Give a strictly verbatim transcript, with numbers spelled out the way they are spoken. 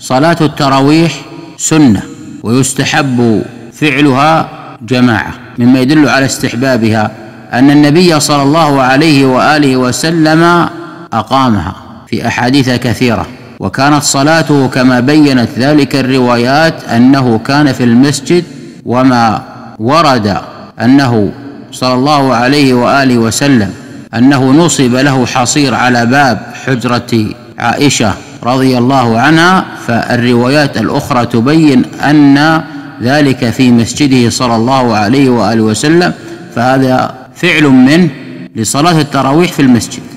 صلاة التراويح سنة ويستحب فعلها جماعة. مما يدل على استحبابها أن النبي صلى الله عليه وآله وسلم أقامها في أحاديث كثيرة، وكانت صلاته كما بينت ذلك الروايات أنه كان في المسجد، وما ورد أنه صلى الله عليه وآله وسلم أنه نصب له حصير على باب حجرة عائشة رضي الله عنها، فالروايات الأخرى تبين أن ذلك في مسجده صلى الله عليه وآله وسلم، فهذا فعل منه لصلاة التراويح في المسجد.